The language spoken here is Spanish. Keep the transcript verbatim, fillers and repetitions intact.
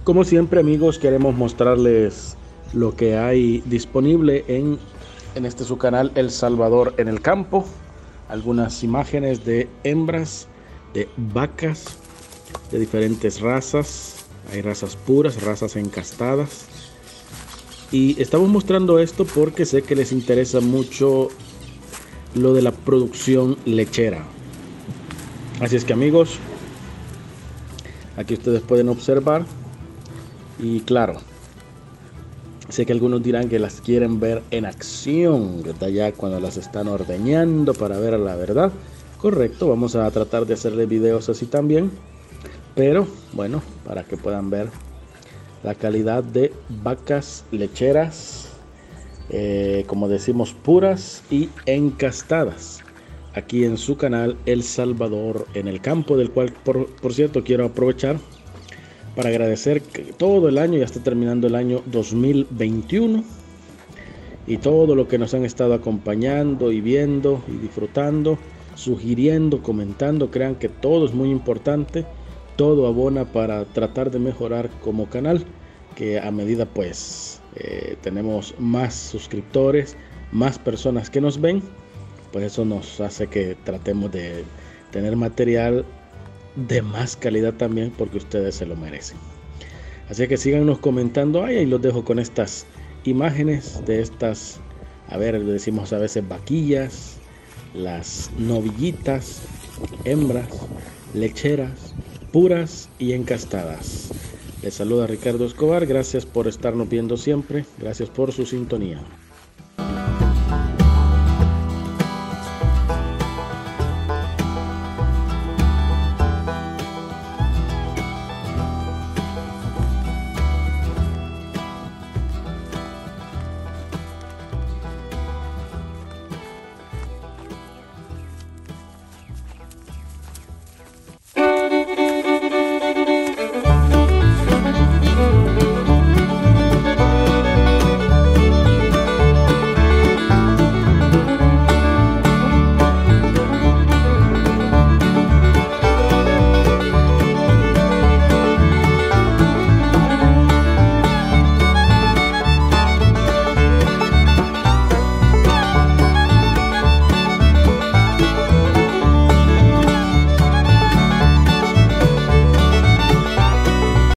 Como siempre, amigos, queremos mostrarles lo que hay disponible en, en este su canal El Salvador en el Campo. Algunas imágenes de hembras, de vacas, de diferentes razas. Hay razas puras, razas encastadas. Y estamos mostrando esto porque sé que les interesa mucho lo de la producción lechera. Así es que, amigos, aquí ustedes pueden observar. Y claro, sé que algunos dirán que las quieren ver en acción, ¿verdad? Ya cuando las están ordeñando para ver la verdad. Correcto, vamos a tratar de hacerle videos así también. Pero bueno, para que puedan ver la calidad de vacas lecheras, eh, como decimos, puras y encastadas. Aquí en su canal El Salvador en el Campo, del cual por, por cierto quiero aprovechar para agradecer que todo el año, ya está terminando el año dos mil veintiuno, y todo lo que nos han estado acompañando y viendo y disfrutando, sugiriendo, comentando. Crean que todo es muy importante, todo abona para tratar de mejorar como canal, que a medida pues eh, tenemos más suscriptores, más personas que nos ven, pues eso nos hace que tratemos de tener material de más calidad también, porque ustedes se lo merecen. Así que síganos comentando. Ay, ahí los dejo con estas imágenes de estas, a ver, le decimos a veces vaquillas, las novillitas, hembras, lecheras, puras y encastadas. Les saluda Ricardo Escobar, gracias por estarnos viendo siempre, gracias por su sintonía.